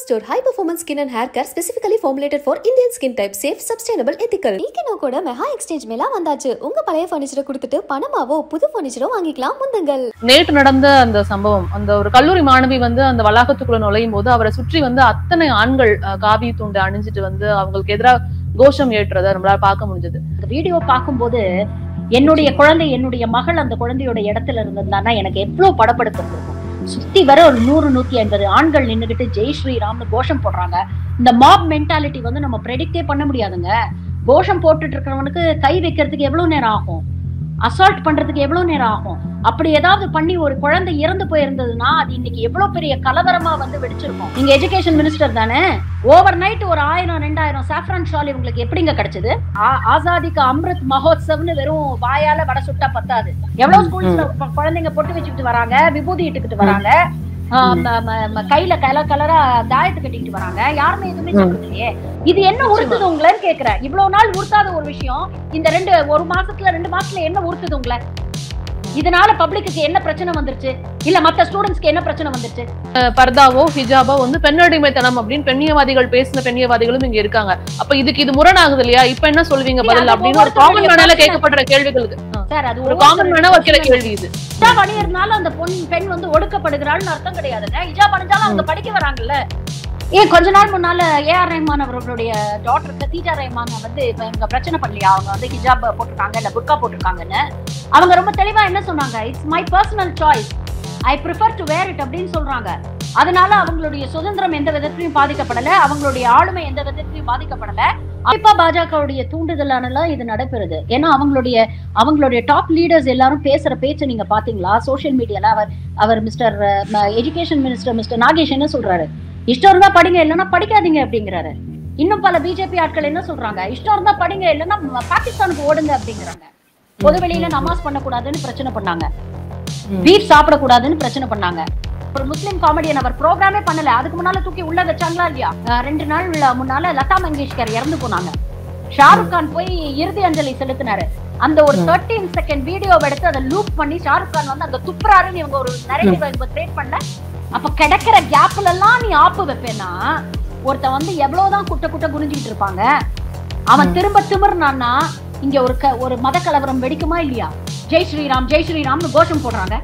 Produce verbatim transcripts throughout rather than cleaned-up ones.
Store, high performance skin and hair care specifically formulated for Indian skin type, safe, sustainable, ethical. நீங்க கூட mega exchange மேல வந்தாச்சு. உங்க பழைய ஃபர்னிச்சரை கொடுத்துட்டு பணமாவோ புது ஃபர்னிச்சரோ வாங்கிக்கலாம் முந்துங்கள். நேற்று நடந்த அந்த சம்பவம், அந்த ஒரு கல்லூரி மாணவி வந்து அந்த வளாகத்துக்குள்ள நுழையும் போது அவரை சுற்றி வந்து அத்தனை ஆண்கள் காவி துண்டு அணிஞ்சிட்டு வந்து அவங்களுக்கு எதிராக கோஷம் ஏற்றுறத நம்மளால பார்க்க முடிஞ்சது. வீடியோ பார்க்கும்போது என்னுடைய குழந்தை என்னுடைய மகள் அந்த குழந்தையோட இடத்துல இருந்ததுன்னா எனக்கு எவ்வளவு படப்படுத்து இருக்கும். சுத்தி வர ஒரு நூறு நூத்தி ஐம்பது ஆண்கள் நின்றுகிட்டு ஜெய் ஸ்ரீராம்னு கோஷம் போடுறாங்க. இந்த மாப் மென்டாலிட்டி வந்து நம்ம ப்ரெடிக்டே பண்ண முடியாதுங்க. கோஷம் போட்டுட்டு இருக்கிறவனுக்கு கை வைக்கிறதுக்கு எவ்வளவு நேரம் ஆகும், அசால்ட் பண்றதுக்கு எவ்வளவு நேரம் ஆகும். அப்படி ஏதாவது பண்ணி ஒரு குழந்தை இறந்து போயிருந்ததுன்னா அது இன்னைக்கு எவ்வளவு பெரிய கலவரமா வந்து வெடிச்சிருக்கும். நீங்க எஜுகேஷன் மினிஸ்டர் தானே, ஓவர் நைட் ஒரு ஆயிரம் ரெண்டாயிரம் சாஃப்ரான் ஷால் இவங்களுக்கு எப்படிங்க கிடைச்சது? ஆசாதிக்கு அம்ருத் மகோத்சவ்னு வெறும் வாயால வடை சுட்டா பத்தாது. எவ்வளவு ஸ்கூல்ஸ்ல குழந்தைங்க பொட்டு வச்சுக்கிட்டு வராங்க, விபூதி இட்டுக்கிட்டு வராங்க, கையில கலர் கலரா தாயத்து கட்டிக்கிட்டு வராங்க. யாருமே எதுவுமே சொல்றதுலையே. இது என்ன உறுத்துது உங்களன்னு கேக்குறேன். இவ்வளவு நாள் உறுத்தாத ஒரு விஷயம் இந்த ரெண்டு ஒரு மாசத்துல ரெண்டு மாசத்துல என்ன உறுத்துது உங்களை? இதனால பப்ளிக்கு என்ன பிரச்சனை வந்துருச்சு, இல்ல மத்த ஸ்டூடெண்ட்ஸ்க்கு என்ன பிரச்சனை வந்துருச்சு? பர்தாவோ ஹிஜாபோ வந்து பெண்ணடிமைத்தனம் அப்படின்னு பெண்ணியவாதிகள் பேசின பெண்ணியவாதிகளும் இங்க இருக்காங்க. அப்ப இதுக்கு இது முரணாகுது இல்லையா? இப்ப என்ன சொல்வீங்க பதில் அப்படின்னு ஒரு காமன் மேனல கேட்கப்படுற கேள்விகளுக்கு சார் அது ஒரு காமன் மேன வைக்கிற கேள்வி. இது ஹிஜாப் அணியறதுனால அந்த பொன் பெண் வந்து ஒடுக்கப்படுகிறாள்னு அர்த்தம் கிடையாதுங்க. ஹிஜாப் அணிஞ்சாலும் அவங்க படிக்க வராங்கல்ல. ஏன் கொஞ்ச நாள் முன்னால ஏ ஆர் ரஹ்மான் அவர்களுடைய டாக்டர் கதீஜா ரஹ்மான் வந்து இப்ப இவங்க பிரச்சனை பண்ணலையா, அவங்க வந்து ஹிஜாப் போட்டிருக்காங்க இல்ல புர்கா போட்டிருக்காங்கன்னு அவங்க ரொம்ப தெளிவா என்ன சொன்னாங்க? It's my personal choice, I prefer to wear it அப்படின்னு சொல்றாங்க. அதனால அவங்களுடைய சுதந்திரம் எந்த விதத்திலையும் பாதிக்கப்படல, அவங்களுடைய ஆளுமை எந்த விதத்திலையும் பாதிக்கப்படல. அப்பா பாஜகவுடைய தூண்டுதலானலாம் இது நடைபெறுது. ஏன்னா அவங்களுடைய அவங்களுடைய டாப் லீடர்ஸ் எல்லாரும் பேசுற பேச்சு நீங்க பாத்தீங்களா சோசியல் மீடியால? அவர் அவர் mister education minister mister Nagesh என்ன சொல்றாரு? இஷ்டம் இருந்தா படிங்க, இல்லைன்னா படிக்காதீங்க அப்படிங்கிறாரு. இன்னும் பல பிஜேபி ஆட்கள் என்ன சொல்றாங்க? இஷ்டம் இருந்தா படிங்க, இல்லைன்னா பாகிஸ்தானுக்கு ஓடுங்க அப்படிங்கிறாங்க. பொதுவெளியில நமாஸ் பண்ணக்கூடாதுன்னு பிரச்சனை பண்ணாங்க, பீஃப் சாப்பிடக்கூடாதுன்னு பிரச்சனை பண்ணாங்க. ஒரு முஸ்லிம் காமெடியன் அவர் ப்ரோக்ராமே பண்ணல, அதுக்கு முன்னால தூக்கி உள்ள வச்சாங்களா இல்லையா? ரெண்டு நாள் முன்னால லதா மங்கேஷ்கர் இறந்து போனாங்க. ஷாருக் கான் போய் இறுதி அஞ்சலி செலுத்தினாரு. அந்த ஒரு தேர்ட்டீன் செகண்ட் வீடியோவை எடுத்து அதை லூப் பண்ணி ஷாருக் கான் வந்து அங்க துப்புறாருன்னு இவங்க ஒரு நரேட்டிவ் கிரியேட் பண்ணல. அப்ப கிடைக்கிற கேப்ல எல்லாம் நீ ஆப்பு வைப்பேன்னா ஒருத்த வந்து எவ்வளவுதான் குட்ட குட்ட குனிஞ்சிட்டு இருப்பாங்க. அவன் திரும்ப திமிர்னான்னா இங்க ஒரு ஒரு மத கலவரம் வெடிக்குமா இல்லையா? ஜெய் ஸ்ரீராம் ஜெய் ஸ்ரீராம்னு கோஷம் போடுறாங்க.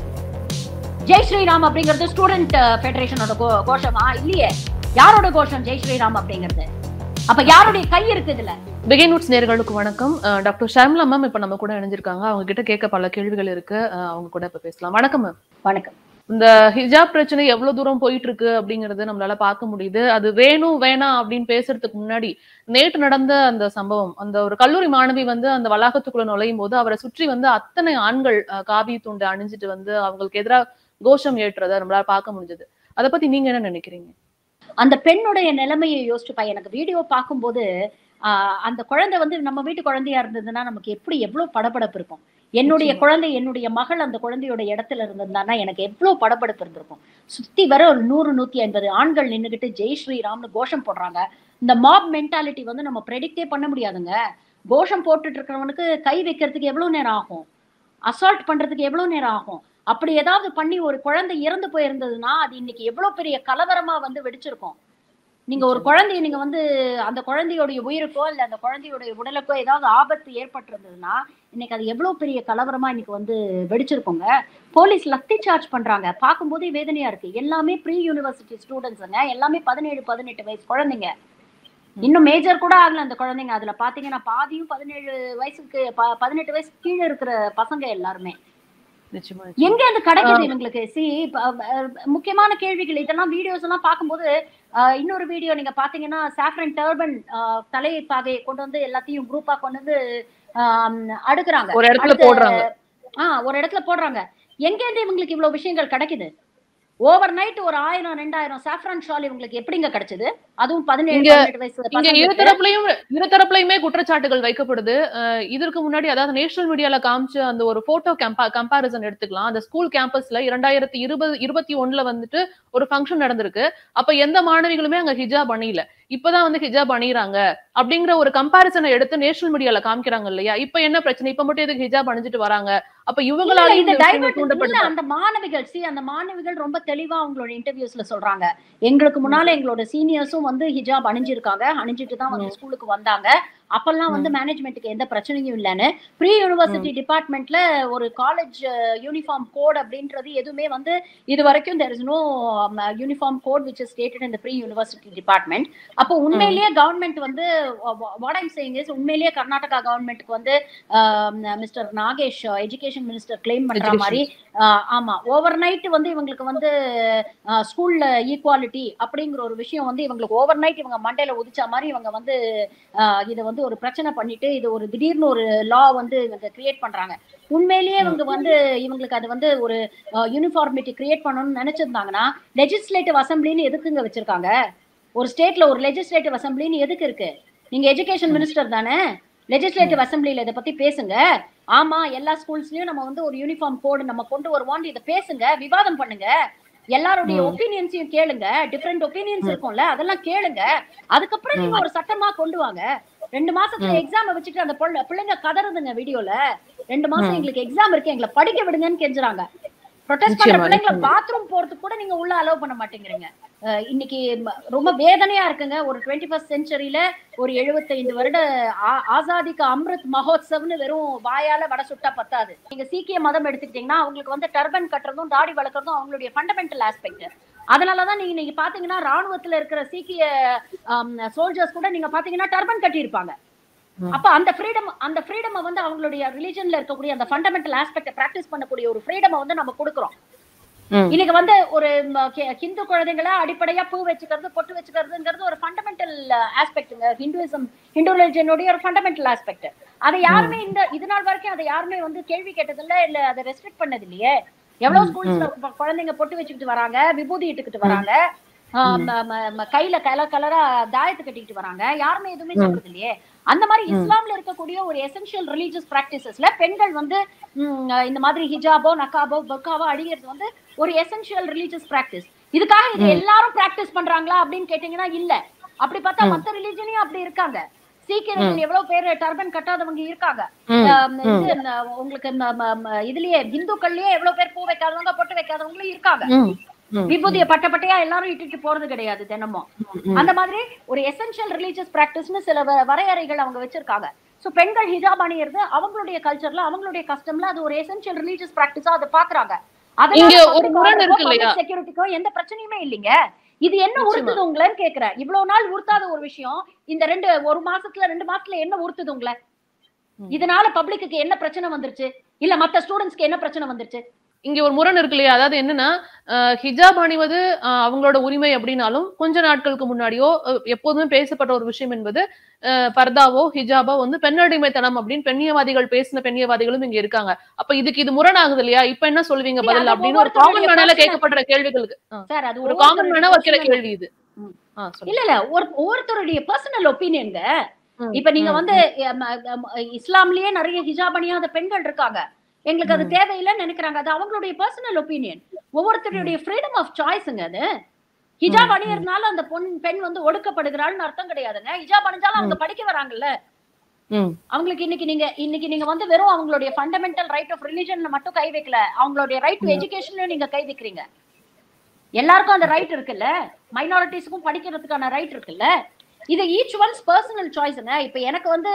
ஜெய் ஸ்ரீராம் அப்படிங்கிறது ஸ்டூடெண்ட் ஃபெடரேஷனோட கோஷமா? இல்லையே. யாரோட கோஷம் ஜெய் ஸ்ரீராம் அப்படிங்கிறது? அப்ப யாருடைய கை இருக்கு இதுல? பெஹின்வுட்ஸ் நேயர்களுக்கு வணக்கம். டாக்டர் ஷர்மிளா மேம் இப்ப நம்ம கூட இணைஞ்சிருக்காங்க. அவங்க கிட்ட கேட்க பல கேள்விகள் இருக்கு, அவங்க கூட இப்ப பேசலாம். வணக்கம் மேம். வணக்கம். இந்த ஹிஜாப் பிரச்சனை எவ்வளவு தூரம் போயிட்டு இருக்கு அப்படிங்கறது நம்மளால பார்க்க முடியுது. அது வேணும் வேணாம் அப்படின்னு பேசுறதுக்கு முன்னாடி நேற்று நடந்த அந்த சம்பவம், அந்த ஒரு கல்லூரி மாணவி வந்து அந்த வளாகத்துக்குள்ள நுழையும் போது அவரை சுற்றி வந்து அத்தனை ஆண்கள் காவி துண்டு அணிஞ்சிட்டு வந்து அவங்களுக்கு எதிராக கோஷம் ஏற்றுறத நம்மளால பார்க்க முடிஞ்சது. அதை பத்தி நீங்க என்ன நினைக்கிறீங்க? அந்த பெண்ணுடைய நிலைமையை யோசிச்சுப்பா. எனக்கு வீடியோ பார்க்கும்போது ஆஹ் அந்த குழந்தை வந்து நம்ம வீட்டு குழந்தையா இருந்ததுன்னா நமக்கு எப்படி எவ்வளவு படபடப்பு இருக்கும். என்னுடைய குழந்தை என்னுடைய மகள் அந்த குழந்தையோட இடத்துல இருந்ததுன்னா எனக்கு எவ்வளவு படபடப்பு இருந்திருக்கும். சுத்தி வர ஒரு நூறு நூத்தி ஐம்பது ஆண்கள் நின்றுகிட்டு ஜெய் ஸ்ரீராம்னு கோஷம் போடுறாங்க. இந்த மாப் மென்டாலிட்டி வந்து நம்ம ப்ரெடிக்டே பண்ண முடியாதுங்க. கோஷம் போட்டுட்டு இருக்கிறவனுக்கு கை வைக்கிறதுக்கு எவ்வளவு நேரம் ஆகும், அசால்ட் பண்றதுக்கு எவ்வளவு நேரம் ஆகும். அப்படி ஏதாவது பண்ணி ஒரு குழந்தை இறந்து போயிருந்ததுன்னா அது இன்னைக்கு எவ்வளவு பெரிய கலவரமா வந்து வெடிச்சிருக்கும். நீங்க ஒரு குழந்தைய நீங்க வந்து அந்த குழந்தையோடைய உயிருக்கோ இல்ல அந்த குழந்தையோடைய உடலுக்கோ ஏதாவது ஆபத்து ஏற்பட்டு இருந்ததுன்னா இன்னைக்கு அது எவ்வளவு பெரிய கலவரமா இன்னைக்கு வந்து வெடிச்சிருக்கோங்க. போலீஸ் லத்தி சார்ஜ் பண்றாங்க. பார்க்கும்போதே வேதனையா இருக்கு. எல்லாமே ப்ரீ யூனிவர்சிட்டி ஸ்டூடெண்ட்ஸுங்க, எல்லாமே பதினேழு பதினெட்டு வயசு குழந்தைங்க. இன்னும் மேஜர் கூட ஆகல அந்த குழந்தைங்க. அதுல பாத்தீங்கன்னா பாதியும் பதினேழு வயசுக்கு பதினெட்டு வயசு கீழே இருக்கிற பசங்க எல்லாருமே. எங்க அது கிடைக்குது இவங்களுக்கு? சி முக்கியமான கேள்விகள் இதெல்லாம் வீடியோஸ் எல்லாம் பார்க்கும்போது இன்னொரு வீடியோ நீங்க பாத்தீங்கன்னா சாஃப்ரன் டர்பன் தலை பாகையை கொண்டு வந்து எல்லாத்தையும் குரூப்பா கொண்டு வந்து அடுக்குறாங்க, ஒரு இடத்துல போடுறாங்க. ஆஹ் ஒரு இடத்துல போடுறாங்க. எங்க இருந்து இவங்களுக்கு இவ்வளவு விஷயங்கள் கிடைக்குது? ஓவர் நைட் ஒரு ஆயிரம் ரெண்டாயிரம் சாஃப்ரான் ஷால் இவங்களுக்கு எப்படிங்க கிடைச்சது? அதுவும் பதினேழு வயசு. இங்க இருதரப்புலயும் இருதரப்புலயுமே குற்றச்சாட்டுகள் வைக்கப்படுது. இதற்கு முன்னாடி அதாவது நேஷனல் மீடியால காமிச்ச அந்த ஒரு போட்டோ கம்பாரிசன் எடுத்துக்கலாம். அந்த ஸ்கூல் கேம்பஸ்ல இரண்டாயிரத்தி இருபது இருபத்தி ஒண்ணுல வந்துட்டு ஒரு ஃபங்க்ஷன் நடந்திருக்கு. அப்ப எந்த மாணவிகளுமே அங்க ஹிஜாப் அணியில. இப்பதான் வந்து ஹிஜாப் அணியிறாங்க அப்படிங்கிற ஒரு கம்பாரிசனை எடுத்து நேஷனல் மீடியால காமிக்கிறாங்க இல்லையா? இப்ப என்ன பிரச்சனை, இப்ப மட்டும் எதுக்கு ஹிஜாப் அணிஞ்சிட்டு வராங்க? அப்ப இவங்களாலையும் இந்த விஷயங்கள் தூண்டப்படுது. அந்த மாணவிகள் சி அந்த மாணவிகள் ரொம்ப தெளிவா அவங்களோட இன்டர்வியூஸ்ல சொல்றாங்க, எங்களுக்கு முன்னால எங்களோட சீனியர்ஸும் வந்து ஹிஜாப் அணிஞ்சிருக்காங்க, அணிஞ்சிட்டு தான் வந்து ஸ்கூலுக்கு வந்தாங்க, அப்பெல்லாம் வந்து மேனேஜ்மெண்ட்டுக்கு எந்த பிரச்சனையும் இல்லைன்னு. ப்ரீ யூனிவர்சிட்டி டிபார்ட்மெண்ட்ல ஒரு காலேஜ் யூனிஃபார்ம் கோட் அப்படின்றது எதுவுமே வந்து இது வரைக்கும் there is no uniform code which is stated in the pre university department. அப்போ உண்மையிலேயே கவர்மெண்ட் வந்து what I'm saying is உண்மையிலேயே கர்நாடகா கவர்மெண்ட்டுக்கு வந்து mister Nagesh education minister claim பண்ற மாதிரி ஆமா ஓவர் நைட் வந்து இவங்களுக்கு வந்து ஸ்கூல்ல ஈக்குவாலிட்டி அப்படிங்கிற ஒரு விஷயம் வந்து இவங்களுக்கு ஓவர் நைட் இவங்க மண்டையில உதிச்ச மாதிரி இவங்க வந்து இதை வந்து ஒரு பிரச்சனை பண்ணிட்டு இது ஒரு திடீர்னு ஒரு லா வந்து இவங்க கிரியேட் பண்றாங்க. உண்மையிலேயே இவங்க வந்து இவங்களுக்கு அது வந்து ஒரு யூனிஃபார்மிட்டி கிரியேட் பண்ணணும்னு நினைச்சிருந்தாங்கன்னா லெஜிஸ்லேட்டிவ் அசம்பிளின்னு எதுக்குங்க வச்சிருக்காங்க? ஒரு ஸ்டேட்ல ஒரு லெஜிஸ்லேட்டிவ் அசம்பிளின்னு எதுக்கு இருக்கு? நீங்க எஜுகேஷன் மினிஸ்டர் தானே, லெஜிஸ்லேட்டிவ் அசம்பிளில இதை பத்தி பேசுங்க. ஆமா எல்லா ஸ்கூல்ஸ்லயும் நம்ம வந்து ஒரு யூனிஃபார்ம் கோடு நம்ம கொண்டு வருவோம், இதை பேசுங்க, விவாதம் பண்ணுங்க, எல்லாருடைய ஒப்பீனியன்ஸையும் கேளுங்க, டிஃப்ரெண்ட் ஒப்பீனியன்ஸ் இருக்கும்ல அதெல்லாம் கேளுங்க, அதுக்கப்புறம் நீங்க ஒரு சட்டமா கொண்டு வாங்க. ரெண்டு மாசத்துல எக்ஸாம் வச்சுட்டு அந்த பிள்ளைங்க கதறுதுங்க வீடியோல, ரெண்டு மாசம் எங்களுக்கு எக்ஸாம் இருக்கு எங்களை படிக்க விடுங்கன்னு கெஞ்சுறாங்க. ப்ரொடெஸ்ட் பண்ற பிள்ளைங்களை பாத்ரூம் போறதுக்கு கூட நீங்க உள்ள அலோவ் பண்ண மாட்டேங்கிறீங்க. இன்னைக்கு ரொம்ப வேதனையா இருக்குங்க. ஒரு டுவெண்ட்டி ஃபர்ஸ்ட் செஞ்சுரியில ஒரு எழுபத்தைந்து வருட ஆசாதிக்கு அம்ருத் மகோத்சவ்னு வெறும் வாயால வடை சுட்டா பத்தாது. நீங்க சீக்கிய மதம் எடுத்துக்கிட்டீங்கன்னா அவங்களுக்கு வந்து டர்பன் கட்டுறதும் தாடி வளர்க்கறதும் அவங்களுடைய ஃபண்டமெண்டல் ஆஸ்பெக்ட். அதனாலதான் நீங்க நீங்க பாத்தீங்கன்னா ராணுவத்துல இருக்கிற சீக்கிய சோல்ஜர்ஸ் கூட நீங்க பாத்தீங்கன்னா டர்பன் கட்டி இருப்பாங்க. அப்ப அந்த ஃப்ரீடம் அந்த ஃப்ரீடம் வந்து அவங்களுடைய ரிலிஜன்ல இருக்கக்கூடிய அந்த ஃபண்டமெண்டல் ஆஸ்பெக்ட் பிராக்டிஸ் பண்ணக்கூடிய ஒரு ஃப்ரீடம் வந்து நம்ம கொடுக்குறோம். இன்னைக்கு வந்து ஒரு ஹிந்து குழந்தைங்களை அடிப்படையா பூ வச்சுக்கிறது பொட்டு வச்சுக்கிறதுங்கிறது ஒரு ஃபண்டமெண்டல் ஆஸ்பெக்ட்ங்க. ஹிந்துவிசம் ஹிந்து ரிலிஜனுடைய ஒரு ஃபண்டமெண்டல் ஆஸ்பெக்ட். அதை யாருமே இந்த இது நாள் வரைக்கும் அதை யாருமே வந்து கேள்வி கேட்டதில்ல, இல்ல அதை ரெஸ்ட்ரிக்ட் பண்ணது இல்லையே. எவ்வளவு ஸ்கூல்ஸ்ல குழந்தைங்க பொட்டு வச்சுக்கிட்டு வராங்க, விபூதி இட்டுக்கிட்டு வராங்க, கையில கலர் கலரா தாயத்து கட்டிக்கிட்டு வராங்க, யாருமே எதுவுமே சொல்றது இல்லையே. அந்த மாதிரி இஸ்லாம்ல இருக்கக்கூடிய ஒரு எசென்ஷியல் ரிலீஜியஸ் பிராக்டிசஸ்ல பெண்கள் வந்து இந்த மாதிரி ஹிஜாபோ நகாபோ பர்காவோ அடிக்கிறது வந்து ஒரு எசென்ஷியல் ரிலீஜியஸ் பிராக்டிஸ். இதுக்காக இது எல்லாரும் பிராக்டிஸ் பண்றாங்களா அப்படின்னு கேட்டீங்கன்னா இல்ல. அப்படி பார்த்தா மத்த ரிலீஜனையும் அப்படி இருக்காங்க. சீக்கியர்கள் எவ்வளவு பேர் டர்பன் கட்டாதவங்க இருக்காங்க. உங்களுக்கு இதுலயே இந்துக்கள்லயே எவ்வளவு பேர் பூ வைக்காதவங்க பொட்டு வைக்காதவங்களும் இருக்காங்க. விபூதிய பட்ட பட்டையா எல்லாரும் இட்டுட்டு போறது கிடையாது தினமும். அந்த மாதிரி ஒரு எசென்ஷியல் ரிலீஜியஸ் பிராக்டிஸ்னு சில வரையறைகள் அவங்க வச்சிருக்காங்க. சோ பெண்கள் ஹிஜாப் அணியிறது அவங்களுடைய கல்ச்சர்ல அவங்களுடைய கஸ்டம்ல அது ஒரு எசென்ஷியல் ரிலீஜியஸ் பிராக்டிஸா அதை பாக்குறாங்க. செக்யூரிட்டிக்கோ எந்த பிரச்சனையுமே இல்லைங்க. இது என்ன உறுத்துது உங்களன்னு கேக்குறேன். இவ்வளவு நாள் உறுத்தாத ஒரு விஷயம் இந்த ரெண்டு ஒரு மாசத்துல ரெண்டு மாசத்துல என்ன உறுத்துது உங்களை? இதனால பப்ளிக்கு என்ன பிரச்சனை வந்துருச்சு, இல்ல மத்த ஸ்டூடெண்ட்ஸ்க்கு என்ன பிரச்சனை வந்துருச்சு? இங்க ஒரு முரண் இருக்கு இல்லையா? அதாவது என்னன்னா ஹிஜாப் அணிவது அவங்களோட உரிமை அப்படின்னாலும் கொஞ்ச நாட்களுக்கு முன்னாடியோ எப்போதுமே பேசப்பட்ட ஒரு விஷயம் என்பது பர்தாவோ ஹிஜாபோ வந்து பெண்ணடிமைத்தனம் அப்படின்னு பெண்ணியவாதிகள் பேசின பெண்ணியவாதிகளும் இங்க இருக்காங்க. அப்ப இதுக்கு இது முரண் ஆகுது இல்லையா? இப்ப என்ன சொல்லுவீங்க பதில் அப்படின்னு ஒரு காமன் மேனால கேட்கப்படுற கேள்விகளுக்கு ஒரு காமன் மேனா வைக்கிற கேள்வி இது. இல்ல இல்ல ஒரு ஒவ்வொருத்தருடைய பர்சனல் ஒப்பீனியன்ங்க. இப்ப நீங்க வந்து இஸ்லாம்லயே நிறைய ஹிஜாப் அணியாத பெண்கள் இருக்காங்க, எங்களுக்கு அது தேவையில்லைன்னு நினைக்கிறாங்க. அது அவங்களுடைய பர்சனல் ஒப்பீனியன், ஒவ்வொருத்தருடைய ஃப்ரீடம் ஆஃப் சாய்ஸ்ங்க. அது ஹிஜாப் அணியறதுனால அந்த பொன் பெண் வந்து ஒடுக்கப்படுகிறாள்னு அர்த்தம் கிடையாதுங்க. ஹிஜாப் அணிஞ்சாலும் அவங்க படிக்க வராங்கல்ல. அவங்களுக்கு இன்னைக்கு நீங்க இன்னைக்கு நீங்க வந்து வெறும் அவங்களுடைய ஃபண்டமெண்டல் ரைட் ஆஃப் ரிலிஜன்ல மட்டும் கை வைக்கல, அவங்களுடைய ரைட் டு எஜுகேஷன்லயும் நீங்க கை வைக்கிறீங்க. எல்லாருக்கும் அந்த ரைட் இருக்குல்ல, மைனாரிட்டிஸ்க்கும் படிக்கிறதுக்கான ரைட் இருக்குல்ல. இது ஈச் ஒன்ஸ் பர்சனல் சாய்ஸ்ங்க. இப்ப எனக்கு வந்து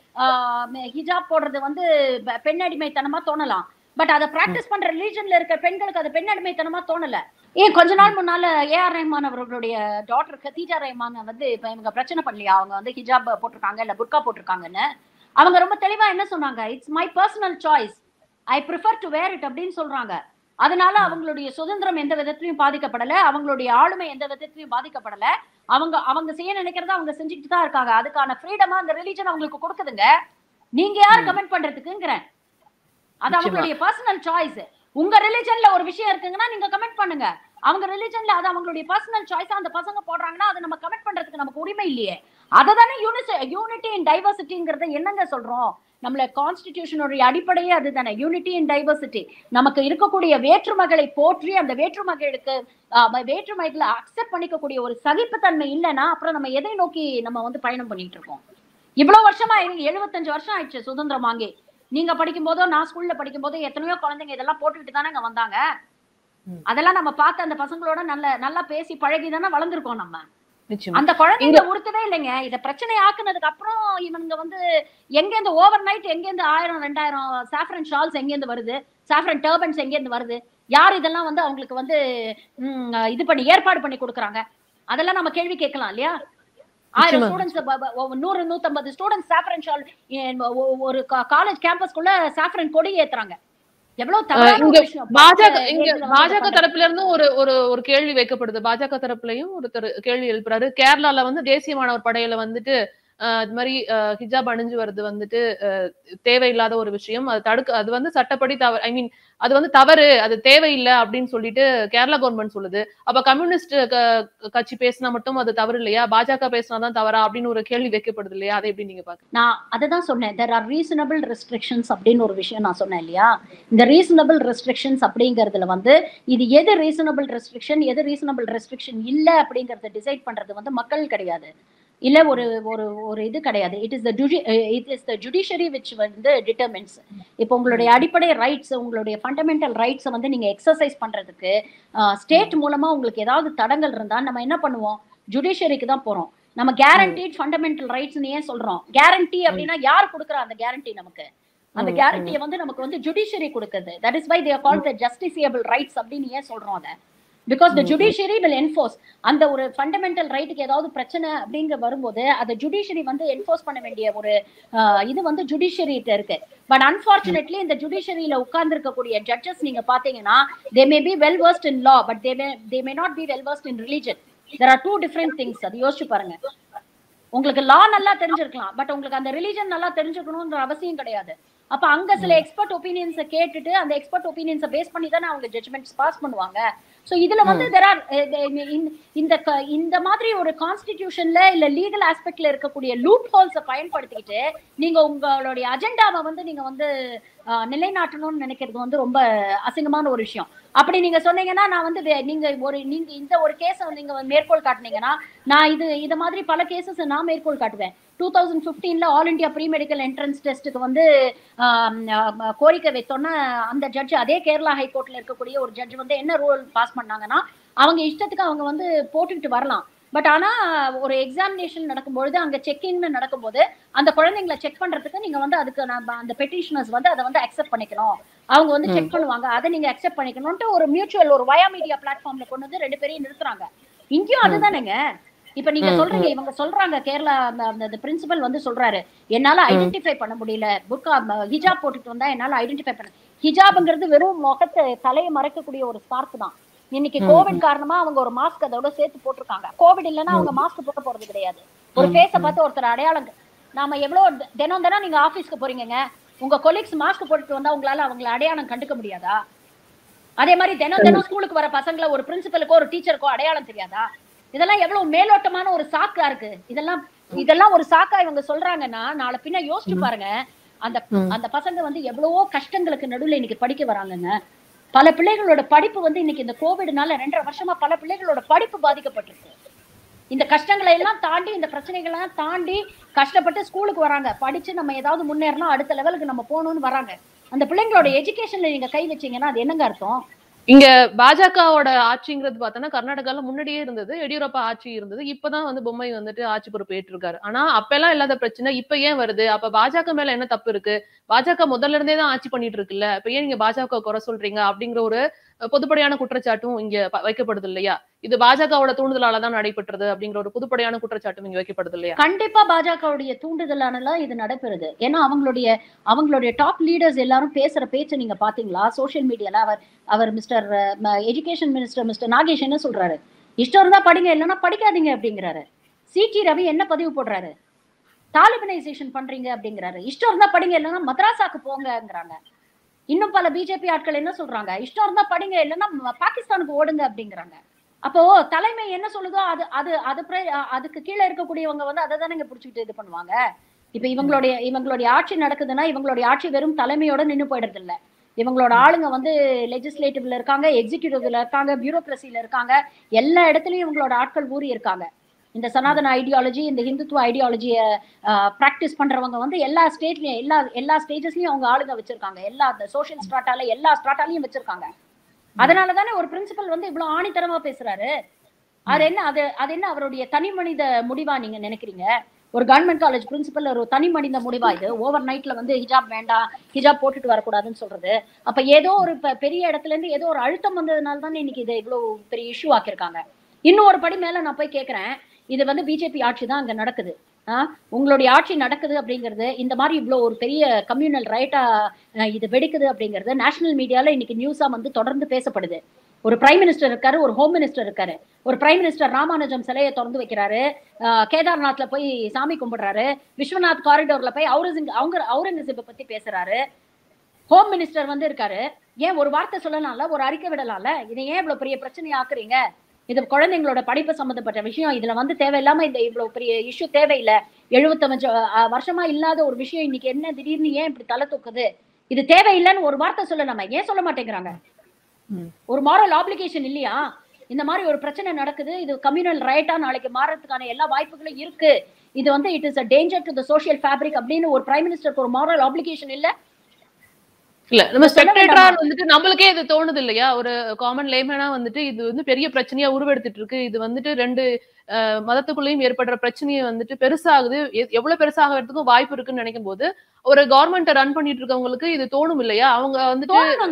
ஹிஜாப் போடுறது வந்து பெண் அடிமைத்தனமா தோணலாம், பட் அதை பிராக்டிஸ் பண்ற ரிலீஜன்ல இருக்க பெண்களுக்கு அது பெண் அடிமைத்தனமா தோணல. ஏன் கொஞ்ச நாள் முன்னால ஏ ஆர் ரஹ்மான் அவர்களுடைய டாக்டர் கதீஜா ரஹ்மான் வந்து இப்ப இவங்க பிரச்சனை பண்ணலையா, அவங்க வந்து ஹிஜாப் போட்டிருக்காங்க இல்ல புர்கா போட்டிருக்காங்கன்னு அவங்க ரொம்ப தெளிவா என்ன சொன்னாங்க, it's my personal choice, I prefer to wear it அப்படின்னு சொல்றாங்க. அதனால அவங்களுடைய சுதந்திரம் எந்த விதத்திலையும் பாதிக்கப்படல, அவங்களுடைய ஆளுமை எந்த விதத்திலையும் பாதிக்கப்படல. அவங்க அவங்க செய்ய நினைக்கிறத அவங்க செஞ்சுக்கிட்டு தான் இருக்காங்க. அதுக்கான ஃப்ரீடமா அந்த ரிலிஜன் அவங்களுக்கு கொடுக்குதுங்க. நீங்க யார் கமெண்ட் பண்றதுக்குங்கிறேன். அது அவங்களுடைய பர்சனல் சாய்ஸ். உங்க ரிலிஜன்ல ஒரு விஷயம் இருக்குங்கன்னா நீங்க கமெண்ட் பண்ணுங்க. அவங்க ரிலிஜன்ல அது அவங்களுடைய பர்சனல் சாய்ஸா அந்த பசங்க போடுறாங்கன்னா அதை நம்ம கமெண்ட் பண்றதுக்கு நமக்கு உரிமை இல்லையே. அததானே யூனிட்டி அண்ட் டைவர்சிட்டிங்கிறத என்னங்க சொல்றோம்? நம்மள கான்ஸ்டிடியூஷனுடைய அடிப்படையே அதுதானே, யூனிட்டி அண்ட் டைவர்சிட்டி. நமக்கு இருக்கக்கூடிய வேற்றுமைகளை போற்றி அந்த வேற்றுமைகளுக்கு வேற்றுமைகளை அக்செப்ட் பண்ணிக்கக்கூடிய ஒரு சகிப்புத்தன்மை இல்லைன்னா அப்புறம் நம்ம எதை நோக்கி நம்ம வந்து பயணம் பண்ணிட்டு இருக்கோம்? இவ்வளவு வருஷமா எழுபத்தஞ்சு வருஷம் ஆயிடுச்சு சுதந்திரம் வாங்கி. நீங்க படிக்கும் போதோ நான் ஸ்கூல்ல படிக்கும் போதோ எத்தனையோ குழந்தைங்க இதெல்லாம் போட்டுக்கிட்டு தானே இங்க வந்தாங்க. அதெல்லாம் நம்ம பார்த்து அந்த பசங்களோட நல்ல நல்லா பேசி பழகி தானே வளர்ந்துருக்கோம் நம்ம. அந்த குழந்தைங்க உறுத்தவே இல்லைங்க. இத பிரச்சனை ஆக்குனதுக்கு அப்புறம் இவங்க வந்து எங்க இருந்து ஓவர் நைட் எங்க இருந்து ஆயிரம் ரெண்டாயிரம் சாஃப்ரன் ஷால்ஸ் எங்க இருந்து வருது, சாஃப்ரன் டர்பன்ஸ் எங்க இருந்து வருது, யார் இதெல்லாம் வந்து அவங்களுக்கு வந்து இது பண்ணி ஏற்பாடு பண்ணி கொடுக்குறாங்க, அதெல்லாம் நம்ம கேள்வி கேட்கலாம் இல்லையா? ஆயிரம் ஸ்டூடெண்ட்ஸ் நூறு நூத்தம்பது ஸ்டூடெண்ட்ஸ் சாஃப்ரன் ஷால் ஒரு காலேஜ் கேம்பஸ்குள்ள சாஃப்ரன் கொடி ஏத்துறாங்க. பாஜக தரப்புல இருந்து ஒரு ஒரு ஒரு கேள்வி வைக்கப்படுது. பாஜக தரப்புலயும் ஒருத்தர் கேள்வி எழுப்புறாரு. கேரளால வந்து தேசிய மாணவர் படையில வந்துட்டு இது மாதிரி ஹிஜாப் அணிஞ்சு வருது வந்துட்டு தேவையில்லாத ஒரு விஷயம், அது தடுக்க அது வந்து சட்டப்படி தவறு, ஐ மீன் அது வந்து தவறு, அது தேவையில்லை அப்படின்னு சொல்லிட்டு கேரளா கவர்மெண்ட் சொல்லுது. அப்ப கம்யூனிஸ்ட் கட்சி பேசினா மட்டும் அது தவறு இல்லையா, பாஜக பேசினாதான் தவறா அப்படின்னு ஒரு கேள்வி வைக்கப்படுது இல்லையா? அதை எப்படி நீங்க பாக்க? நான் அதுதான் சொன்னேன், there are reasonable restrictions அப்படின்னு ஒரு விஷயம் நான் சொன்னேன் இல்லையா? இந்த ரீசனபிள் ரெஸ்ட்ரிக்ஷன்ஸ் அப்படிங்கறதுல வந்து இது எது ரீசனபிள் ரெஸ்ட்ரிக்ஷன் எது ரீசனபிள் ரெஸ்ட்ரிக்ஷன் இல்ல அப்படிங்கறத டிசைட் பண்றது வந்து மக்கள் கிடையாது, இல்ல ஒரு ஒரு ஒரு இது கிடையாது. It is the it is the judiciary which வந்து டிட்டர்மின்ஸ். இப்போ உங்களுடைய அடிப்படை ரைட்ஸ், உங்களுடைய ஃபண்டமெண்டல் ரைட்ஸை வந்து நீங்க எக்ஸசைஸ் பண்றதுக்கு ஸ்டேட் மூலமா உங்களுக்கு ஏதாவது தடங்கள் இருந்தா நம்ம என்ன பண்ணுவோம்? ஜுடிஷியரிக்கு தான் போறோம். நம்ம கேரண்டீட் ஃபண்டமெண்டல் ரைட்ஸ்னு ஏன் சொல்றோம்? கேரண்டி அப்படின்னா யார் கொடுக்குறா அந்த கேரண்டி? நமக்கு அந்த கேரண்டியை வந்து நமக்கு வந்து ஜுடிஷியரி கொடுக்குது. That is why they are called the justiciable rights அப்படின்னு ஏன் சொல்றோம் அதை? because the judiciary will enforce அந்த ஒரு ஃபண்டமெண்டல் ரைட்டுக்கு ஏதாவது பிரச்சனை அப்படிங்க வரும்போது அதை ஜுடிஷியரி வந்து என்ஃபோர்ஸ் பண்ண வேண்டிய ஒரு இது வந்து ஜுடிஷியரிட்ட இருக்கு. பட் அன்பார்ச்சுனேட்லி இந்த ஜுடிஷியரியில உட்கார்ந்து இருக்கக்கூடிய ஜட்ஜஸ் நீங்க பாத்தீங்கன்னா they may be well versed in law but they may they may not be well versed in religion. there are two different things. அது யோசிச்சு பாருங்க. உங்களுக்கு லா நல்லா தெரிஞ்சிருக்கலாம் பட் உங்களுக்கு அந்த ரிலிஜன் நல்லா தெரிஞ்சுக்கணும்ன்ற அவசியம் கிடையாது. அப்ப அங்க சில எக்ஸ்பர்ட் ஒப்பீனியன்ஸை கேட்டுட்டு அந்த எக்ஸ்பர்ட் ஒப்பீனியன்ஸை பேஸ் பண்ணி தானே அவங்க ஜட்ஜ்மெண்ட்ஸ் பாஸ் பண்ணுவாங்க. சோ இதுல வந்து there are இந்த இந்த மாதிரி ஒரு கான்ஸ்டிடியூஷன்ல இல்ல லீகல் ஆஸ்பெக்ட்ல இருக்கக்கூடிய லூப் ஹோல்ஸை பயன்படுத்திக்கிட்டு நீங்க உங்களுடைய அஜெண்டாவை வந்து நீங்க வந்து நிலைநாட்டணும்னு நினைக்கிறது வந்து ரொம்ப அசிங்கமான ஒரு விஷயம். அப்படி நீங்க சொன்னீங்கன்னா நான் வந்து நீங்க ஒரு நீங்க இந்த ஒரு கேஸை நீங்க மேற்கோள் காட்டினீங்கன்னா நான் இது இத மாதிரி பல கேசஸ் நான் மேற்கோள் காட்டுவேன். டூ தௌசண்ட் பிப்டீன்ல all India pre medical entrance டெஸ்ட்டுக்கு வந்து கோரிக்கை வைத்தோன்னா அந்த ஜட்ஜ் அதே கேரளா ஹைகோர்ட்ல இருக்கக்கூடிய ஒரு ஜட்ஜ் வந்து என்ன ரூல் பாஸ் பண்ணாங்கன்னா அவங்க இஷ்டத்துக்கு அவங்க வந்து போட்டுக்கிட்டு வரலாம். பட் ஆனா ஒரு எக்ஸாமினேஷன் நடக்கும்பொழுது அங்க செக்கிங்னு நடக்கும்போது அந்த குழந்தைங்களை செக் பண்றதுக்கு நீங்க வந்து அதுக்கு அந்த பெட்டிஷனர்ஸ் வந்து அதை வந்து அக்செப்ட் பண்ணிக்கணும், அவங்க வந்து செக் பண்ணுவாங்க, அதை நீங்க அக்செப்ட் பண்ணிக்கணும்ட்டு ஒரு மியூச்சுவல் ஒரு வயா மீடியா பிளாட்ஃபார்ம்ல கொண்டு வந்து ரெண்டு பேரையும் நிறுத்துறாங்க. இங்கேயும் அதுதானேங்க. இப்ப நீங்க சொல்றீங்க இவங்க சொல்றாங்க கேரளா அந்த பிரின்சிபல் வந்து சொல்றாரு என்னால ஐடென்டிஃபை பண்ண முடியல, புர்கா ஹிஜாப் போட்டுட்டு வந்தா என்னால ஐடென்டிஃபை பண்ண. ஹிஜாப்ங்கிறது வெறும் முகத்தை தலையை மறைக்கக்கூடிய ஒரு ஸ்கார்ஃப் தான். இன்னைக்கு கோவிட் காரணமா அவங்க ஒரு மாஸ்க் அதோட சேர்த்து போட்டிருக்காங்க. கோவிட் இல்லைன்னா அவங்க மாஸ்க் போட போறது கிடையாது. ஒரு ஃபேஸ பார்த்து ஒருத்தர் அடையாளம் நாம எவ்வளவு தினம் தினம் நீங்க ஆபீஸ்க்கு போறீங்க, உங்க கொலீக்ஸ் மாஸ்க் போட்டுட்டு வந்தா உங்களால அவங்களை அடையாளம் கண்டுக்க முடியாதா? அதே மாதிரி தினம் தினம் ஸ்கூலுக்கு வர பசங்களை ஒரு பிரின்சிபலுக்கோ ஒரு டீச்சருக்கோ அடையாளம் தெரியாதா? இதெல்லாம் எவ்வளவு மேலோட்டமான ஒரு சாக்கா இருக்கு. இதெல்லாம் இதெல்லாம் ஒரு சாக்கா இவங்க சொல்றாங்கன்னா நாளை பின்ன யோசிச்சு பாருங்க. அந்த அந்த பசங்க வந்து எவ்வளவோ கஷ்டங்களுக்கு நடுவுல இன்னைக்கு படிக்க வராங்கங்க. பல பிள்ளைகளோட படிப்பு வந்து இன்னைக்கு இந்த கோவிட்னால ரெண்டரை வருஷமா பல பிள்ளைகளோட படிப்பு பாதிக்கப்பட்டிருக்கு. இந்த கஷ்டங்களை எல்லாம் தாண்டி இந்த பிரச்சனைகள் எல்லாம் தாண்டி கஷ்டப்பட்டு ஸ்கூலுக்கு வராங்க, படிச்சு நம்ம ஏதாவது முன்னேறணும் அடுத்த லெவலுக்கு நம்ம போகணும்னு வராங்க. அந்த பிள்ளைங்களோட எஜுகேஷன்ல நீங்க கை வச்சீங்கன்னா அது என்னங்க அர்த்தம்? இங்க பாஜகவோட ஆட்சிங்கிறது பார்த்தோன்னா கர்நாடகால முன்னாடியே இருந்தது, எடியூரப்பா ஆட்சி இருந்தது. இப்பதான் வந்து பொம்மை வந்துட்டு ஆட்சி பொறுப்பு ஏற்றிருக்காரு. ஆனா அப்ப எல்லாம் இல்லாத பிரச்சனை இப்ப ஏன் வருது? அப்ப பாஜக மேல என்ன தப்பு இருக்கு? பாஜக முதல்ல இருந்தே தான் ஆட்சி பண்ணிட்டு இருக்குல்ல, இப்ப ஏன் நீங்க பாஜக குறை சொல்றீங்க அப்படிங்கிற ஒரு பொதுப்படையான குற்றச்சாட்டும் இங்க வைக்கப்படுது இல்லையா? இது பாஜகவோட தூண்டுதலாலதான் நடைபெற்றது அப்படிங்கிற ஒரு பொதுப்படையான குற்றச்சாட்டும் இங்க வைக்கப்படுது இல்லையா? கண்டிப்பா பாஜகவுடைய தூண்டுதலானலாம் இது நடைபெறுது. ஏன்னா அவங்களுடைய அவங்களுடைய டாப் லீடர்ஸ் எல்லாரும் பேசுற பேச்சு நீங்க பாத்தீங்களா சோசியல் மீடியால? அவர் அவர் mister education minister mister Nagesh என்ன சொல்றாரு? இஷ்டம் இருந்தா படிங்க, இல்லைன்னா படிக்காதீங்க அப்படிங்கிறாரு. சி டி ரவி என்ன பதிவு போடுறாரு? தாலிபனைசேஷன் பண்றீங்க அப்படிங்கிறாரு. இஷ்டம் இருந்தா படிங்க, இல்லைன்னா மദ്രാസാக்கு போங்கங்கிறாங்க. இன்னும் பல பிஜேபி ஆட்கள் என்ன சொல்றாங்க? இஷ்டம் இருந்தா படிங்க, இல்லைன்னா பாகிஸ்தானுக்கு ஓடுங்க அப்படிங்கிறாங்க. அப்போ தலைமை என்ன சொல்லுதோ அது அது அது அதுக்கு கீழே இருக்கக்கூடியவங்க வந்து அதை தானே புடிச்சுக்கிட்டு இது பண்ணுவாங்க. இப்ப இவங்களுடைய இவங்களுடைய ஆட்சி நடக்குதுன்னா இவங்களுடைய ஆட்சி வெறும் தலைமையோட நின்று போயிடுறது இல்ல. இவங்களோட ஆளுங்க வந்து லெஜிஸ்லேட்டிவ்ல இருக்காங்க, எக்ஸிகியூட்டிவ்ல இருக்காங்க, பியூரோக்ரஸில இருக்காங்க, எல்லா இடத்துலயும் இவங்களோட ஆட்கள் ஊறி இருக்காங்க. இந்த சனாதன ஐடியாலஜி, இந்த ஹிந்துத்துவ ஐடியாலஜியை பிராக்டிஸ் பண்றவங்க வந்து எல்லா ஸ்டேட்லயும் எல்லா எல்லா ஸ்டேஜஸ்லயும் அவங்க ஆளுங்க வச்சிருக்காங்க. எல்லா சோசியல் ஸ்ட்ராட்டால எல்லா ஸ்ட்ராட்டாலையும் வச்சிருக்காங்க. அதனாலதானே ஒரு பிரின்சிபல் வந்து இவ்வளவு ஆணித்தரமா பேசுறாரு. அது என்ன அது அது என்ன அவருடைய தனி மனித முடிவா நீங்க நினைக்கிறீங்க? ஒரு கவர்மெண்ட் காலேஜ் பிரின்சிபல் ஒரு தனி மனித முடிவா இது? ஓவர் நைட்ல வந்து ஹிஜாப் வேண்டாம், ஹிஜாப் போட்டுட்டு வரக்கூடாதுன்னு சொல்றது. அப்ப ஏதோ ஒரு பெரிய இடத்துல இருந்து ஏதோ ஒரு அழுத்தம் வந்ததுனால தானே இன்னைக்கு இதை இவ்வளவு பெரிய இஷ்யூ ஆக்கியிருக்காங்க. இன்னும் ஒரு படி மேல நான் போய் கேட்கிறேன், இது வந்து பிஜேபி ஆட்சி தான் அங்க நடக்குது. ஆஹ் உங்களுடைய ஆட்சி நடக்குது அப்படிங்கிறது, இந்த மாதிரி இவ்வளவு ஒரு பெரிய கம்யூனல் ரைட்டா இது வெடிக்குது அப்படிங்கிறது நேஷனல் மீடியால இன்னைக்கு நியூஸா வந்து தொடர்ந்து பேசப்படுது. ஒரு பிரைம் மினிஸ்டர் இருக்காரு, ஒரு ஹோம் மினிஸ்டர் இருக்காரு. ஒரு பிரைம் மினிஸ்டர் ராமானுஜம் சிலையை திறந்து வைக்கிறாரு, கேதார்நாத்ல போய் சாமி கும்பிடுறாரு, விஸ்வநாத் காரிடோர்ல போய் அவுரங்க அவங்க அவுரங்கசீப்பை பத்தி பேசுறாரு. ஹோம் மினிஸ்டர் வந்து இருக்காரு, ஏன் ஒரு வார்த்தை சொல்லலாம்ல, ஒரு அறிக்கை விடலாம்ல? இதை ஏன் இவ்வளவு பெரிய பிரச்சனையை ஆக்குறீங்க? இது குழந்தைங்களோட படிப்பு சம்பந்தப்பட்ட விஷயம், இதுல வந்து தேவையில்லாம இந்த இவ்வளவு பெரிய இஷ்யூ தேவையில்லை. எழுபத்தஞ்சு வருஷமா இல்லாத ஒரு விஷயம் இன்னைக்கு என்ன திடீர்னு ஏன் இப்படி தலை தூக்குது? இது தேவையில்லைன்னு ஒரு வார்த்தை சொல்லலாமா? ஏன் சொல்ல மாட்டேங்கிறாங்க? ஒரு மாரல் ஆப்ளிகேஷன் இல்லையா? இந்த மாதிரி ஒரு பிரச்சனை நடக்குது, இது கம்யூனல் ரைட்டா நாளைக்கு மாறதுக்கான எல்லா வாய்ப்புகளும் இருக்கு, இது வந்து it is a danger to the social fabric அப்படின்னு ஒரு பிரைம் மினிஸ்டருக்கு ஒரு மாரல் ஆப்ளிகேஷன் இல்ல? இல்ல நம்ம ஸ்பெக்டேட்டரா வந்துட்டு நம்மளுக்கே இது தோணுது இல்லையா? ஒரு காமன் லேமனா வந்துட்டு இது வந்து பெரிய பிரச்சனையா உருவெடுத்துட்டு இருக்கு, இது வந்துட்டு ரெண்டு மதத்துக்குள்ளேயும் ஏற்படுற பிரச்சனையை வந்துட்டு பெருசாகுது, எவ்வளவு பெருசாகிறதுக்கும் வாய்ப்பு இருக்குன்னு நினைக்கும் போது ஒரு கவர்மெண்ட் ரன் பண்ணிட்டு இருக்கவங்களுக்கு இது தோணும் இல்லையா? அவங்க வந்துட்டு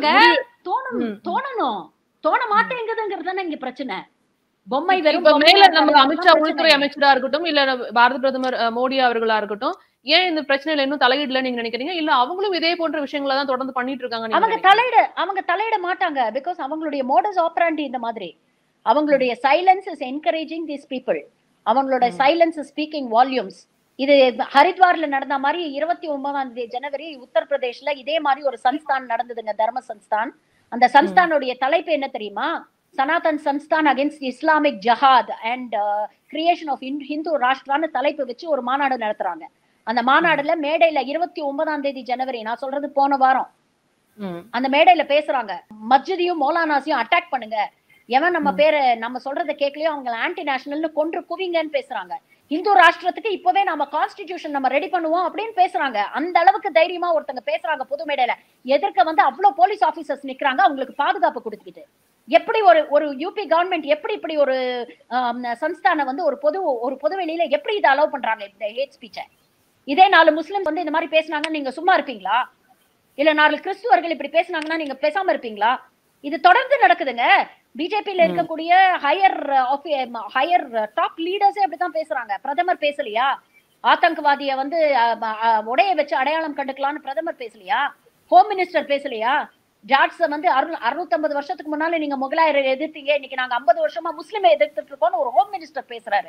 தோணும் தோணணும் தோண மாட்டேங்குதுங்கிறது தானே இங்க பிரச்சனை. பொம்மை வெறும் மேல நம்ம அமித்ஷா உள்துறை அமைச்சரா இருக்கட்டும், இல்ல பாரத பிரதமர் மோடி அவர்களா இருக்கட்டும், ஏன் இந்த பிரச்சனையில இன்னும் தலையிடல நீங்க நினைக்கிறீங்க? இல்ல அவங்களும் இதே போன்ற விஷயங்களை தான் தொடர்ந்து பண்ணிட்டு இருக்காங்க? அவங்க தலையிட அவங்க தலையிட மாட்டாங்க. பிகாஸ் அவங்களுடைய மோடஸ் ஆப்பரண்டி இந்த மாதிரி. அவங்களுடைய silence is encouraging these people. அவங்களோட சைலன்ஸ் இஸ் ஸ்பீக்கிங் வால்யூம்ஸ். இது ஹரித்வார்ல நடந்த மாதிரி இருபத்தி ஒன்பதாம் தேதி ஜனவரி உத்தரப்பிரதேஷ்ல இதே மாதிரி ஒரு சன்ஸ்தான் நடந்ததுங்க, தர்ம சன்ஸ்தான். அந்த சன்ஸ்தானுடைய தலைப்பு என்ன தெரியுமா? சனாதன் சன்ஸ்தான் அகேன்ஸ்ட் இஸ்லாமிக் ஜஹாத் அண்ட் கிரியேஷன் ஆஃப் ஹிந்து ராஷ்டிரான்னு தலைப்பு வச்சு ஒரு மாநாடு நடத்துறாங்க. அந்த மாநாடுல மேடையில இருபத்தி ஒன்பதாம் தேதி ஜனவரி, நான் சொல்றது போன வாரம், அந்த மேடையில பேசுறாங்க, மஸ்ஜிதையும் மௌலானாஸையும் அட்டாக் பண்ணுங்க, எவன் நம்ம பேரை நம்ம சொல்றதை கேட்கலையோ அவங்க ஆன்டி நேஷனல்னு கொன்று குவிங்கன்னு பேசுறாங்க. இந்து ராஷ்டிரத்துக்கு இப்பவே நம்ம கான்ஸ்டிடியூஷன் நம்ம ரெடி பண்ணுவோம் அப்படின்னு பேசுறாங்க. அந்த அளவுக்கு தைரியமா ஒருத்தங்க பேசுறாங்க பொது மேடையில. எதிர்க்க வந்து அவ்வளவு போலீஸ் ஆபீசர்ஸ் நிக்கிறாங்க அவங்களுக்கு பாதுகாப்பு கொடுத்துக்கிட்டு. எப்படி ஒரு ஒரு யூபி கவர்மெண்ட் எப்படி இப்படி ஒரு சன்ஸ்தானை வந்து ஒரு பொது ஒரு பொது வெளியில எப்படி இதை அலோவ் பண்றாங்க இந்த ஹேட் ஸ்பீச்சை? இதே நாலு முஸ்லிம் வந்து இந்த மாதிரி பேசினாங்கன்னா நீங்க சும்மா இருப்பீங்களா? இல்ல நாலு கிறிஸ்துவர்கள் இப்படி பேசினாங்கன்னா நீங்க பேசாம இருப்பீங்களா? இது தொடர்ந்து நடக்குதுங்க. பிஜேபியில இருக்கக்கூடிய ஹையர் ஹையர் டாப் லீடர்ஸே அப்படிதான் பேசுறாங்க. பிரதமர் பேசலையா? ஆத்தங்கவாதிய வந்து உடைய வச்சு அடையாளம் கண்டுக்கலாம்னு பிரதமர் பேசலையா? Home minister பேசலையா? ஜாட்ஸ் வந்து அறுநூத்தி ஐம்பது வருஷத்துக்கு முன்னால நீங்க முகலாயரை எதிர்த்தீங்க, இன்னைக்கு நாங்க ஐம்பது வருஷமா முஸ்லிமை எதிர்த்துட்டு இருக்கோம்னு ஒரு ஹோம் மினிஸ்டர் பேசுறாரு.